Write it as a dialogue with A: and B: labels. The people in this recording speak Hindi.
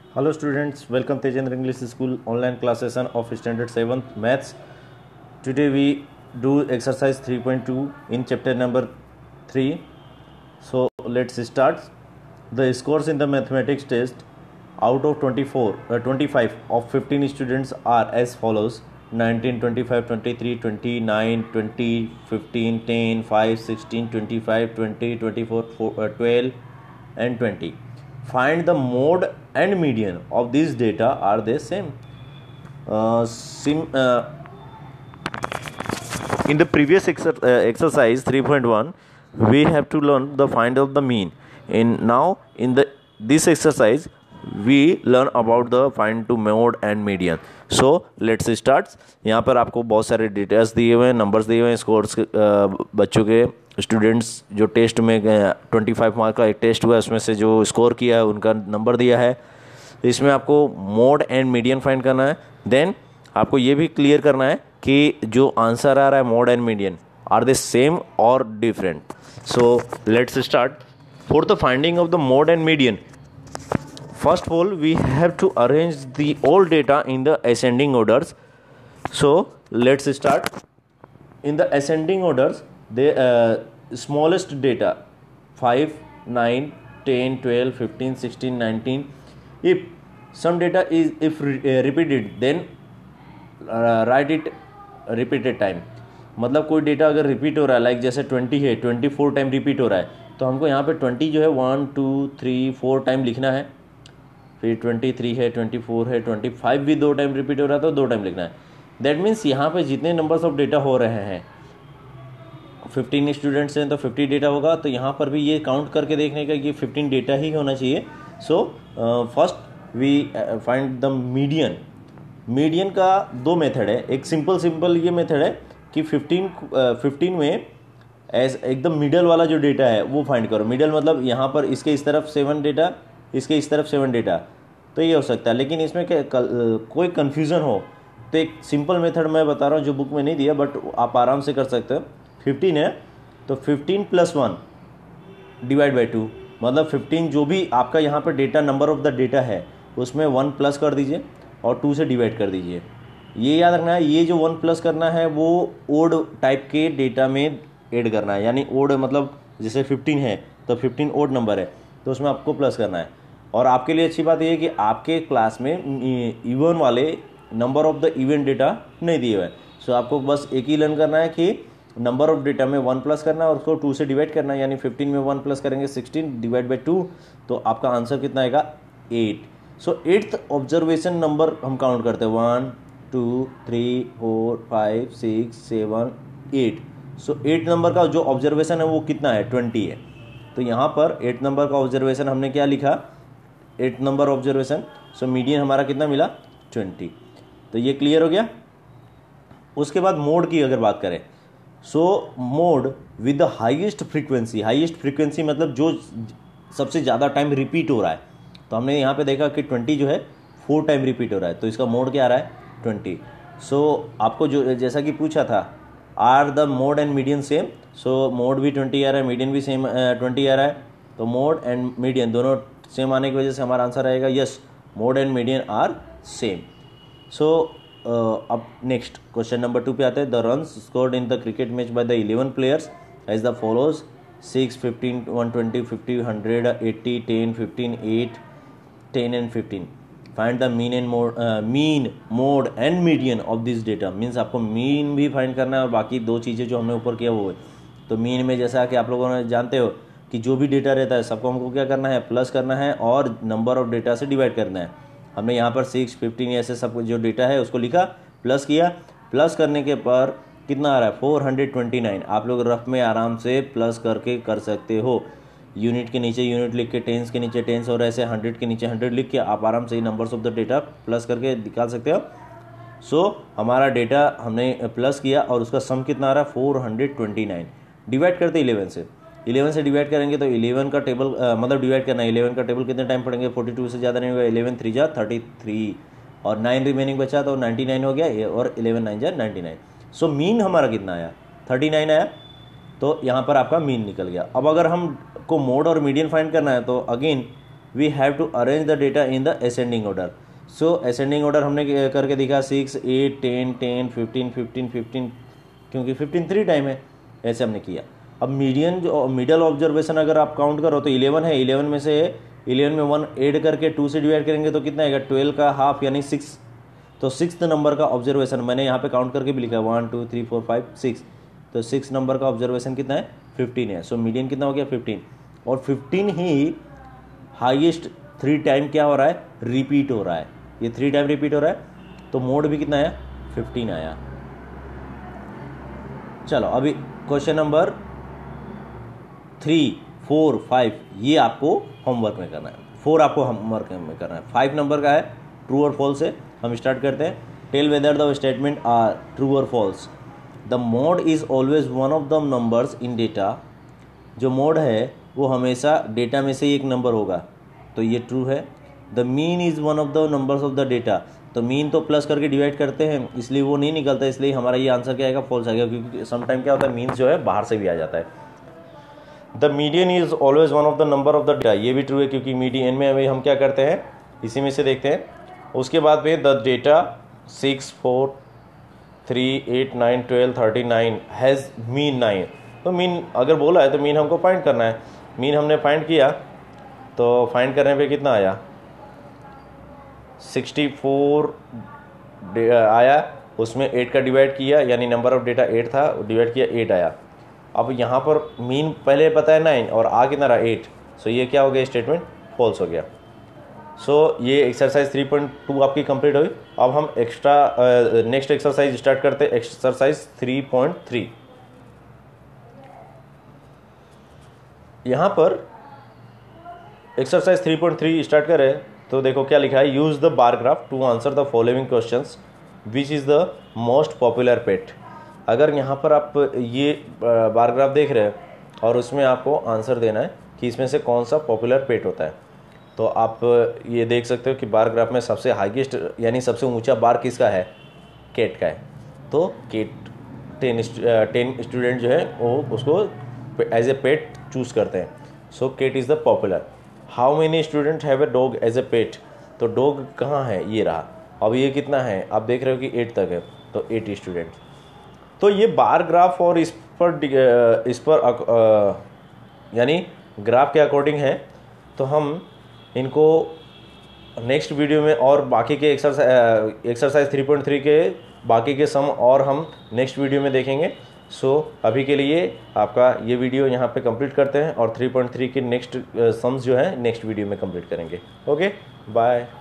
A: Hello students, welcome Tejendra English School online class session of standard 7th maths. Today we do exercise 3.2 in chapter number 3. So let's start. The scores in the mathematics test out of 25 of 15 students are as follows: 19, 25, 23, 29, 20, 15, 10, 5, 16, 25, 20, 24, 12 and 20. Find the mode and median of these data. Are they same? In the previous exercise 3.1, we have to learn the find of the mean. In this exercise, we learn about the find to mode and median. So let's start. यहाँ पर आपको बहुत सारे डिटेल्स दिए हुए हैं, नंबर्स दिए हुए हैं, स्कोर्स बच्चों के स्टूडेंट्स जो टेस्ट में 25 मार्क का एक टेस्ट हुआ है उसमें से जो स्कोर किया है उनका नंबर दिया है. इसमें आपको मोड एंड मीडियन फाइंड करना है. देन आपको ये भी क्लियर करना है कि जो आंसर आ रहा है mode and median are they same और different. So let's start. For the finding of the mode and median, first of all we have to arrange the all data in the ascending orders. So let's start. In the ascending orders, the smallest data 5, 9, 10, 12, 15, 16, 19. If some data is repeated, then write it repeated time. मतलब कोई डेटा अगर रिपीट हो रहा है, लाइक जैसे 20 है, 24 टाइम रिपीट हो रहा है, तो हमको यहाँ पे 20 जो है 1 2 3 4 टाइम लिखना है. फिर 23 है, 24 है, 25 भी 2 टाइम रिपीट हो रहा है तो 2 टाइम लिखना है. दैट मीन्स यहाँ पे जितने नंबर्स ऑफ डेटा हो रहे हैं, 15 स्टूडेंट्स हैं तो 50 डेटा होगा. तो यहाँ पर भी ये काउंट करके देखने का कि 15 डेटा ही होना चाहिए. So first we find the median. Median का दो मेथड है. एक सिंपल ये मेथड है कि 15 में एज एकदम मिडल वाला जो डेटा है वो फाइंड करो. मिडल मतलब यहाँ पर इसके इस तरफ 7 डेटा, इसके इस तरफ 7 डेटा, तो ये हो सकता है. लेकिन इसमें कोई कन्फ्यूज़न हो तो एक सिंपल मेथड मैं बता रहा हूँ जो बुक में नहीं दिया, बट आप आराम से कर सकते हो. 15 है तो 15 + 1 डिवाइड बाई 2, मतलब 15 जो भी आपका यहाँ पर data number of the data है उसमें 1 प्लस कर दीजिए और 2 से डिवाइड कर दीजिए. ये याद रखना है, ये जो 1 प्लस करना है वो ओड टाइप के डेटा में ऐड करना है. यानी ओड मतलब जैसे 15 है तो 15 ओड नंबर है तो उसमें आपको प्लस करना है. और आपके लिए अच्छी बात यह है कि आपके क्लास में इवन वाले number of the event data नहीं दिए हुए हैं. सो आपको बस एक ही लर्न करना है कि नंबर ऑफ डेटा में 1 प्लस करना है और उसको 2 से डिवाइड करना है. यानी 15 में 1 प्लस करेंगे 16 डिवाइड बाई 2, तो आपका आंसर कितना आएगा 8. सो 8th ऑब्जर्वेशन नंबर हम काउंट करते हैं 1 2 3 4 5 6 7 8. सो 8 नंबर का जो ऑब्जर्वेशन है वो कितना है 20 है. तो यहाँ पर 8 नंबर का ऑब्जर्वेशन हमने क्या लिखा 8 नंबर ऑब्जर्वेशन. सो मीडियन हमारा कितना मिला 20. तो ये क्लियर हो गया. उसके बाद मोड की अगर बात करें, so mode with the highest frequency. Highest frequency मतलब जो सबसे ज़्यादा टाइम रिपीट हो रहा है. तो हमने यहाँ पे देखा कि 20 जो है 4 टाइम रिपीट हो रहा है, तो इसका मोड क्या आ रहा है 20. सो आपको जो जैसा कि पूछा था are the mode and median same. So mode भी 20 आ रहा है, मीडियन भी सेम 20 आ रहा है. तो मोड एंड मीडियन दोनों सेम आने की वजह से हमारा आंसर आएगा yes, mode and median are same. So अब नेक्स्ट क्वेश्चन नंबर 2 पे आते हैं. The runs scored in the cricket match by the 11 players as the follows: 6, 15, 120, 50, 100, 80, 10, 15, 8, 10 and 15. Find the mean mode and median of this data. Means आपको मीन भी फाइंड करना है और बाकी दो चीज़ें जो हमने ऊपर किया वो है. तो मीन में जैसा कि आप लोगों ने जानते हो कि जो भी डेटा रहता है सबको हमको क्या करना है प्लस करना है और नंबर ऑफ डेटा से डिवाइड करना है. हमने यहाँ पर 6, 15 ऐसे सब जो डेटा है उसको लिखा, प्लस किया. प्लस करने के पर कितना आ रहा है 429. आप लोग रफ में आराम से प्लस करके कर सकते हो. यूनिट के नीचे यूनिट लिख के, टेंस के नीचे टेंस और ऐसे 100 के नीचे 100 लिख के आप आराम से numbers of the data plus करके निकाल सकते हो. सो हमारा डेटा हमने प्लस किया और उसका सम कितना आ रहा है 429. डिवाइड करते 11 से. 11 से डिवाइड करेंगे तो 11 का टेबल मतलब डिवाइड करना है. 11 का टेबल कितने टाइम पढ़ेंगे 42 से ज़्यादा नहीं होगा. 11 3 जा 33 और 9 रिमेनिंग बचा तो 99 हो गया और 11 9 जा 99. सो मीन हमारा कितना आया 39 आया. तो यहाँ पर आपका मीन निकल गया. अब अगर हम को मोड और मीडियन फाइंड करना है तो again we have to arrange the data in the ascending order. So ascending order हमने करके दिखा 6, 8, 10, 10, 15, 15, 15, क्योंकि 15 3 टाइम है, ऐसे हमने किया। अब मीडियन जो मिडल ऑब्जर्वेशन अगर आप काउंट करो तो 11 है, 11 में से 11 में 1 ऐड करके 2 से डिवाइड करेंगे तो कितना आएगा, 12 का हाफ यानी 6। तो 6th नंबर का ऑब्जर्वेशन मैंने यहाँ पे काउंट करके भी लिखा 1 2 3 4 5 6। तो 6 नंबर का ऑब्जर्वेशन कितना है, 15 है। सो मीडियन कितना हो गया, 15। और 15 ही हाईएस्ट 3 टाइम क्या हो रहा है, रिपीट हो रहा है। ये 3 टाइम रिपीट हो रहा है, तो मोड भी कितना आया, 15 आया। चलो अभी क्वेश्चन नंबर 3, 4, 5 ये आपको होमवर्क में करना है। 4 आपको होमवर्क में करना है। 5 नंबर का है ट्रू और फॉल्स है। हम स्टार्ट करते हैं। Tell whether the statement are true or false. The mode is always one of the numbers in data. जो मोड है वो हमेशा डेटा में से ही एक नंबर होगा, तो ये ट्रू है। The mean is one of the numbers of the data. तो मीन तो प्लस करके डिवाइड करते हैं, इसलिए वो नहीं निकलता, इसलिए हमारा ये आंसर क्या आएगा, फॉल्स आएगा, क्योंकि समटाइम क्या होता है, मीन्स जो है बाहर से भी आ जाता है। The median is always one of the number of the data. ये भी ट्रू है, क्योंकि मीडियन में अभी हम क्या करते हैं, इसी में से देखते हैं। उसके बाद में द डेटा 6, 4, 3, 8, 9, 12, 39 हैज़ मीन 9। तो मीन अगर बोला है तो मीन हमको फाइंड करना है। मीन हमने फाइंड किया, तो फाइंड करने पे कितना आया, 64 आया। उसमें 8 का डिवाइड किया, यानी नंबर ऑफ डेटा 8 था, डिवाइड किया 8 आया। अब यहाँ पर मीन पहले पता है 9 और आ कितना रहा 8। सो ये क्या हो गया, स्टेटमेंट फॉल्स हो गया। सो ये एक्सरसाइज 3.2 आपकी कंप्लीट हुई। अब हम नेक्स्ट एक्सरसाइज स्टार्ट करते हैं, एक्सरसाइज 3.3। यहाँ पर एक्सरसाइज 3.3 स्टार्ट करें तो देखो क्या लिखा है, use the bar graph to answer the following questions, which is the most popular pet. अगर यहाँ पर आप ये बार ग्राफ देख रहे हैं और उसमें आपको आंसर देना है कि इसमें से कौन सा पॉपुलर पेट होता है। तो आप ये देख सकते हो कि बार ग्राफ में सबसे हाईएस्ट यानी सबसे ऊंचा बार किसका है, केट का है। तो केट 10 स्टूडेंट जो है वो उसको एज ए पेट चूज़ करते हैं। So cat is the popular. How many student have a dog as a pet. तो डॉग कहाँ है, ये रहा। अब ये कितना है, आप देख रहे हो कि 8 तक है, तो 8 स्टूडेंट। तो ये बार ग्राफ और इस पर यानी ग्राफ के अकॉर्डिंग है। तो हम इनको नेक्स्ट वीडियो में और बाकी के एक्सरसाइज 3.3 के बाकी के सम और हम नेक्स्ट वीडियो में देखेंगे। सो अभी के लिए आपका ये वीडियो यहाँ पे कंप्लीट करते हैं और 3.3 के नेक्स्ट सम्स जो है नेक्स्ट वीडियो में कंप्लीट करेंगे। Okay, bye.